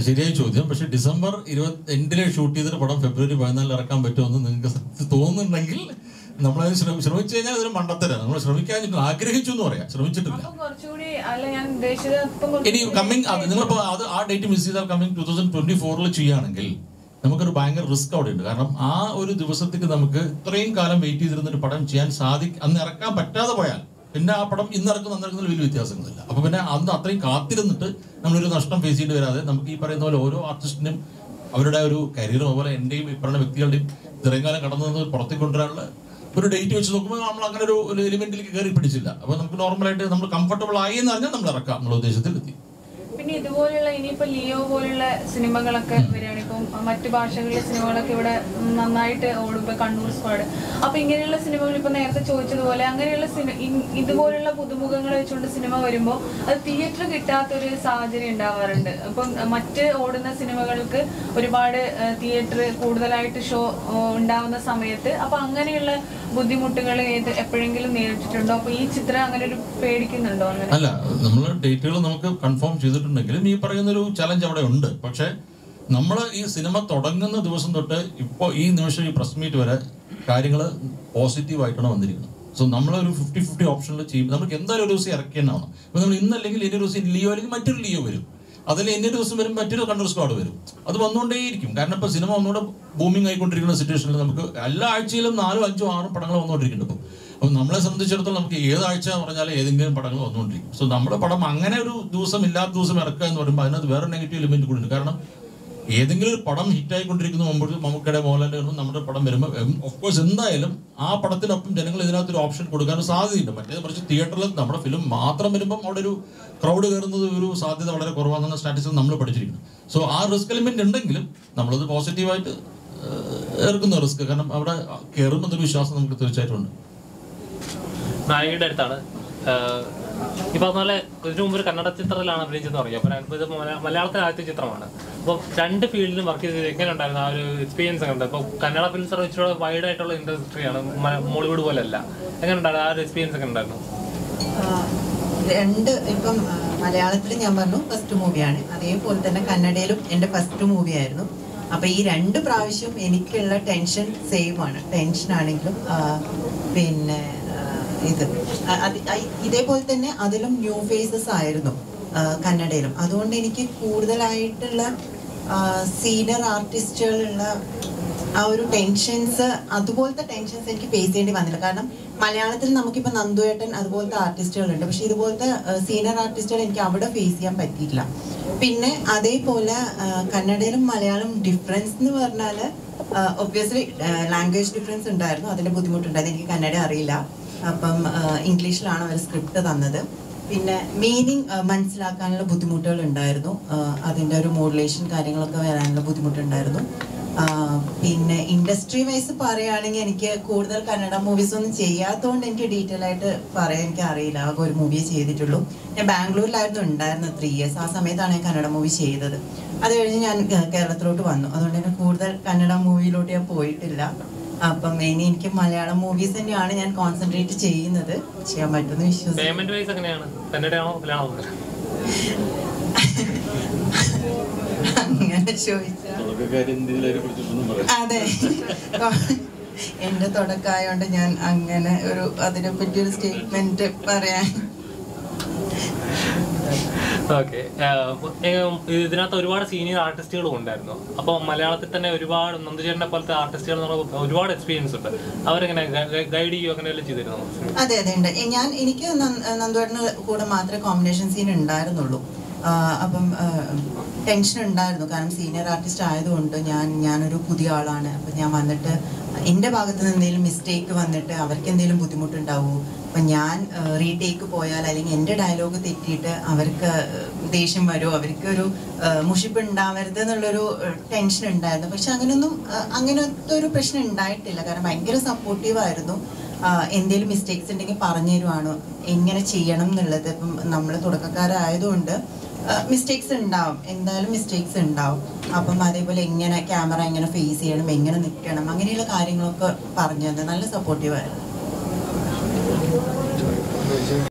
ശരിയായ ചോദ്യം. പക്ഷെ ഡിസംബർ 20 ഷൂട്ട് ചെയ്തിട്ട് പടം ഫെബ്രുവരി 14 ഇറക്കാൻ പറ്റുമെന്ന് നിങ്ങൾക്ക് തോന്നുന്നുണ്ടെങ്കിൽ നമ്മളത് ശ്രമിച്ചു കഴിഞ്ഞാൽ അതൊരു മണ്ടത്തരാണ്. നമ്മൾ ശ്രമിക്കാൻ ആഗ്രഹിച്ചു എന്ന് പറയാം, ശ്രമിച്ചിട്ടില്ല. ഇനി കമ്മിങ് നിങ്ങളിപ്പോ അത് ആ ഡേറ്റ് മിസ് ചെയ്താൽ കമ്മിങ് 2024 ചെയ്യുകയാണെങ്കിൽ നമുക്കൊരു ഭയങ്കര റിസ്ക് അവിടെ ഉണ്ട്. കാരണം ആ ഒരു ദിവസത്തേക്ക് നമുക്ക് ഇത്രയും കാലം വെയിറ്റ് ചെയ്തിരുന്നൊരു പടം ചെയ്യാൻ അന്ന് ഇറക്കാൻ പറ്റാതെ പോയാൽ പിന്നെ ആ പടം ഇന്നിറക്കുന്നതിൽ വലിയ വ്യത്യാസങ്ങളില്ല. അപ്പൊ പിന്നെ അന്ന് അത്രയും കാത്തിരുന്നിട്ട് നമ്മളൊരു നഷ്ടം ഫേസ് ചെയ്യേണ്ടി വരാതെ നമുക്ക് ഈ പറയുന്ന പോലെ ഓരോ ആർട്ടിസ്റ്റിനും അവരുടെ ഒരു കരിയറും അതുപോലെ എന്റെയും ഈ പറയുന്ന വ്യക്തികളുടെയും ഇത്രയും കാലം കടന്നു നിന്ന് പുറത്തേക്ക് കൊണ്ടുവരാനുള്ള ഒരു ഡേറ്റ് വെച്ച് നോക്കുമ്പോൾ നമ്മൾ അങ്ങനെ ഒരു എലിമെന്റിലേക്ക് കയറി പിടിച്ചില്ല. അപ്പൊ നമുക്ക് നോർമലായിട്ട് നമ്മൾ കംഫർട്ടബിൾ ആയി എന്ന് പറഞ്ഞാൽ നമ്മൾ ഇറക്കാം എന്നുള്ള ഉദ്ദേശത്തിൽ എത്തി. പിന്നെ ഇതുപോലുള്ള ഇനിയിപ്പോ ലിയോ പോലുള്ള സിനിമകളൊക്കെ വരികയാണ്. ഇപ്പം മറ്റു ഭാഷകളിലെ സിനിമകളൊക്കെ ഇവിടെ നന്നായിട്ട് ഓടും. ഇപ്പൊ കണ്ണൂർ സ്ക്വാഡ്. അപ്പൊ ഇങ്ങനെയുള്ള സിനിമകൾ ഇപ്പൊ നേരത്തെ ചോദിച്ചതുപോലെ അങ്ങനെയുള്ള ഇതുപോലുള്ള പുതുമുഖങ്ങൾ വെച്ചുകൊണ്ട് സിനിമ വരുമ്പോൾ അത് തിയേറ്റർ കിട്ടാത്തൊരു സാഹചര്യം ഉണ്ടാവാറുണ്ട്. അപ്പം മറ്റ് ഓടുന്ന സിനിമകൾക്ക് ഒരുപാട് തിയേറ്റർ കൂടുതലായിട്ട് ഷോ ഉണ്ടാവുന്ന സമയത്ത് അപ്പൊ അങ്ങനെയുള്ള ബുദ്ധിമുട്ടുകൾ എപ്പോഴെങ്കിലും നേരിട്ടിട്ടുണ്ടോ? അപ്പൊ ഈ ചിത്രം അങ്ങനെ ഒരു പേടിക്കുന്നുണ്ടോ? അങ്ങനെ അല്ല, നമ്മൾ ഡേറ്റുകൾ നമുക്ക് കൺഫേം ചെയ്തിട്ടുണ്ടെങ്കിലും ഈ പറയുന്നൊരു ചലഞ്ച് അവിടെ ഉണ്ട്. പക്ഷെ നമ്മൾ ഈ സിനിമ തുടങ്ങുന്ന ദിവസം തൊട്ട് ഇപ്പോൾ ഈ നിമിഷം ഈ പ്രസ് മീറ്റ് വരെ കാര്യങ്ങൾ പോസിറ്റീവായിട്ടാണ് വന്നിരിക്കുന്നത്. സോ നമ്മളൊരു 50-50 ഓപ്ഷനിൽ ചെയ്യും. നമുക്ക് എന്തായാലും ഒരു ദിവസം ഇറക്കിയെന്നാണ്. അപ്പോൾ നമ്മൾ ഇന്നല്ലെങ്കിൽ ഇനി ഒരു ദിവസം ലിയോ അല്ലെങ്കിൽ മറ്റൊരു ലിയോ വരും, അതിൽ ഇനി ഒരു ദിവസം വരും മറ്റൊരു കണ്ണൂർ സ്ക്വാഡ് വരും. അത് വന്നുകൊണ്ടേയിരിക്കും. കാരണം ഇപ്പോൾ സിനിമ ഒന്നുകൂടെ ബൂമിംഗ് ആയിക്കൊണ്ടിരിക്കുന്ന സിറ്റുവേഷനിൽ നമുക്ക് എല്ലാ ആഴ്ചയിലും 4, 5, 6 പടങ്ങൾ വന്നുകൊണ്ടിരിക്കുന്നുണ്ട്. അപ്പോൾ നമ്മളെ സംബന്ധിച്ചിടത്തോളം നമുക്ക് ഏതാഴ്ച പറഞ്ഞാൽ ഏതെങ്കിലും പടങ്ങൾ വന്നുകൊണ്ടിരിക്കും. സോ നമ്മുടെ പടം അങ്ങനെ ഒരു ദിവസം ഇല്ലാത്ത ദിവസം ഇറക്കുക എന്ന് പറയുമ്പോൾ അതിനകത്ത് വേറെ നെഗറ്റീവ് എലിമെന്റ് കൂടി ഉണ്ട്. കാരണം ഏതെങ്കിലും ഒരു പടം ഹിറ്റായിക്കൊണ്ടിരിക്കുന്ന മുമ്പ് മമ്മൂക്കയുടെ മോഹൻലാലിന്റെ വരുമ്പോൾ നമ്മുടെ പടം വരുമ്പോൾ ഓഫ്കോഴ്സ് എന്തായാലും ആ പടത്തിനൊപ്പം ജനങ്ങൾ ഇതിനകത്തൊരു ഓപ്ഷൻ കൊടുക്കാനും സാധ്യതയുണ്ട്. മറ്റേത് കുറച്ച് തിയേറ്ററിൽ നമ്മുടെ ഫിലിം മാത്രം വരുമ്പം അവിടെ ഒരു ക്രൗഡ് കയറുന്നത് ഒരു സാധ്യത വളരെ കുറവാണെന്ന സ്റ്റാറ്റസിൽ നമ്മൾ പഠിച്ചിരിക്കുന്നു. സോ ആ റിസ്ക് എലിമെന്റ് ഉണ്ടെങ്കിലും നമ്മളത് പോസിറ്റീവായിട്ട് ഏർക്കുന്ന റിസ്ക്. കാരണം അവിടെ കയറുമെന്നൊരു വിശ്വാസം നമുക്ക് തീർച്ചയായിട്ടും ഉണ്ട്. നായികയുടെ അടുത്താണ് ഇപ്പൊ അതുപോലെ ഇതിനു മുമ്പ് ഒരു കന്നഡ ചിത്രത്തിലാണ് അഭിനയിച്ചെന്ന് പറഞ്ഞു. അപ്പൊ ഇത് മലയാളത്തിലെ ആദ്യത്തെ ചിത്രമാണ്. അപ്പോൾ രണ്ട് ഫീൽഡിലും വർക്ക് ചെയ്ത് എങ്ങനെ ഉണ്ടായിരുന്നു ആ ഒരു എക്സ്പീരിയൻസ് ഒക്കെ ഉണ്ട്? ഇപ്പൊ കന്നഡ ഫിലിംസ് വെച്ചുള്ള വൈഡ് ആയിട്ടുള്ള ഇൻഡസ്ട്രിയാണ്, മോളിവുഡ് പോലെ അല്ല. എങ്ങനെ ഉണ്ടായിരുന്നു ആ ഒരു എക്സ്പീരിയൻസ് ഒക്കെ ഉണ്ടായിരുന്നു? ഇപ്പം മലയാളത്തിൽ ഞാൻ പറഞ്ഞു ഫസ്റ്റ് മൂവിയാണ്, അതേപോലെ തന്നെ കന്നഡയിലും എൻ്റെ ഫസ്റ്റ് മൂവി ആയിരുന്നു. അപ്പൊ ഈ 2 പ്രാവശ്യം എനിക്കുള്ള ടെൻഷൻ സെയിം ആണ്. ടെൻഷനാണെങ്കിലും പിന്നെ ഇതേപോലെ തന്നെ അതിലും ന്യൂ ഫേസസ് ആയിരുന്നു കന്നഡയിലും. അതുകൊണ്ട് എനിക്ക് കൂടുതലായിട്ടുള്ള സീനിയർ ആർട്ടിസ്റ്റുകളുള്ള ആ ഒരു ടെൻഷൻസ്, അതുപോലത്തെ ടെൻഷൻസ് എനിക്ക് ഫേസ് ചെയ്യേണ്ടി വന്നില്ല. കാരണം മലയാളത്തിൽ നമുക്കിപ്പോൾ നന്ദുവേട്ടൻ അതുപോലത്തെ ആർട്ടിസ്റ്റുകളുണ്ട്, പക്ഷെ ഇതുപോലത്തെ സീനിയർ ആർട്ടിസ്റ്റുകൾ എനിക്ക് അവിടെ ഫേസ് ചെയ്യാൻ പറ്റിയിട്ടില്ല. പിന്നെ അതേപോലെ കന്നഡയിലും മലയാളം ഡിഫറൻസ് എന്ന് പറഞ്ഞാൽ ഒബ്വിയസ്ലി ലാംഗ്വേജ് ഡിഫറൻസ് ഉണ്ടായിരുന്നു, അതിൻ്റെ ബുദ്ധിമുട്ടുണ്ടായിരുന്നു. എനിക്ക് കന്നഡ അറിയില്ല, അപ്പം ഇംഗ്ലീഷിലാണ് അവർ സ്ക്രിപ്റ്റ് തന്നത്. പിന്നെ മീനിങ് മനസ്സിലാക്കാനുള്ള ബുദ്ധിമുട്ടുകൾ ഉണ്ടായിരുന്നു, അതിൻ്റെ ഒരു മോഡുലേഷൻ കാര്യങ്ങളൊക്കെ വരാനുള്ള ബുദ്ധിമുട്ടുണ്ടായിരുന്നു. പിന്നെ ഇൻഡസ്ട്രി വൈസ് പറയുകയാണെങ്കിൽ എനിക്ക് കൂടുതൽ കന്നഡ മൂവീസ് ഒന്നും ചെയ്യാത്തതുകൊണ്ട് എനിക്ക് ഡീറ്റെയിൽ ആയിട്ട് പറയാൻ എനിക്ക് അറിയില്ല. ആകെ ഒരു മൂവിയെ ചെയ്തിട്ടുള്ളൂ. ഞാൻ ബാംഗ്ലൂരിലായിരുന്നു ഉണ്ടായിരുന്നത് 3 years. ആ സമയത്താണ് ഞാൻ കന്നഡ മൂവി ചെയ്തത്. അത് കഴിഞ്ഞ് ഞാൻ കേരളത്തിലോട്ട് വന്നു. അതുകൊണ്ട് തന്നെ കൂടുതൽ കന്നഡ മൂവിയിലോട്ട് ഞാൻ പോയിട്ടില്ല. അപ്പം ഇനി എനിക്ക് മലയാളം മൂവീസ് തന്നെയാണ് ഞാൻ കോൺസെൻട്രേറ്റ് ചെയ്യുന്നത്. ചെയ്യാൻ പറ്റുമെന്ന് വിശ്വസിക്കുന്നു. അങ്ങനെ ചോദിച്ചാൽ അതെ, എന്റെ തുടക്കമായോണ്ട് ഞാൻ അങ്ങനെ ഒരു അതിനെ പറ്റി ഒരു സ്റ്റേറ്റ്മെന്റ് പറയാൻ. ഓക്കെ, ഇതിനകത്ത് ഒരുപാട് സീനിയർ ആർട്ടിസ്റ്റുകളും ഉണ്ടായിരുന്നു. അപ്പോൾ മലയാളത്തിൽ തന്നെ ഒരുപാട് നന്ദുചേട്ടനെ പോലത്തെ ആർട്ടിസ്റ്റുകൾ ഒരുപാട് എക്സ്പീരിയൻസ് ഉണ്ട്. അവരെങ്ങനെ ഗൈഡ് ചെയ്യുകയോ അങ്ങനെയല്ലേ ചെയ്തിരുന്നു? അതെ ഉണ്ട്. എനിക്ക് നന്ദുവേട്ടന് കൂടെ മാത്രമേ കോമ്പിനേഷൻ സീൻ ഉണ്ടായിരുന്നുള്ളൂ. അപ്പം ടെൻഷൻ ഉണ്ടായിരുന്നു. കാരണം സീനിയർ ആർട്ടിസ്റ്റ് ആയതുകൊണ്ട് ഞാനൊരു പുതിയ ആളാണ്. അപ്പം ഞാൻ വന്നിട്ട് എൻ്റെ ഭാഗത്ത് നിന്ന് എന്തെങ്കിലും മിസ്റ്റേക്ക് വന്നിട്ട് അവർക്ക് എന്തെങ്കിലും ബുദ്ധിമുട്ടുണ്ടാവുമോ, അപ്പം ഞാൻ റീടേക്ക് പോയാൽ അല്ലെങ്കിൽ എൻ്റെ ഡയലോഗ് തെറ്റിയിട്ട് അവർക്ക് ദേഷ്യം വരുമോ, അവർക്കൊരു മുഷിപ്പ് ഉണ്ടാവരുത് എന്നുള്ളൊരു ടെൻഷൻ ഉണ്ടായിരുന്നു. പക്ഷെ അങ്ങനത്തെ ഒരു പ്രശ്നം ഉണ്ടായിട്ടില്ല. കാരണം ഭയങ്കര സപ്പോർട്ടീവായിരുന്നു. എന്തെങ്കിലും മിസ്റ്റേക്സ് ഉണ്ടെങ്കിൽ പറഞ്ഞു തരുവാണോ എങ്ങനെ ചെയ്യണം എന്നുള്ളത്. ഇപ്പം നമ്മൾ തുടക്കക്കാരായതുകൊണ്ട് മിസ്റ്റേക്സ് ഉണ്ടാവും, എന്തായാലും മിസ്റ്റേക്സ് ഉണ്ടാവും. അപ്പം അതേപോലെ എങ്ങനെ ക്യാമറ എങ്ങനെ ഫേസ് ചെയ്യണം, എങ്ങനെ നിൽക്കണം, അങ്ങനെയുള്ള കാര്യങ്ങളൊക്കെ പറഞ്ഞു തന്നെ നല്ല സപ്പോർട്ടീവായിരുന്നു.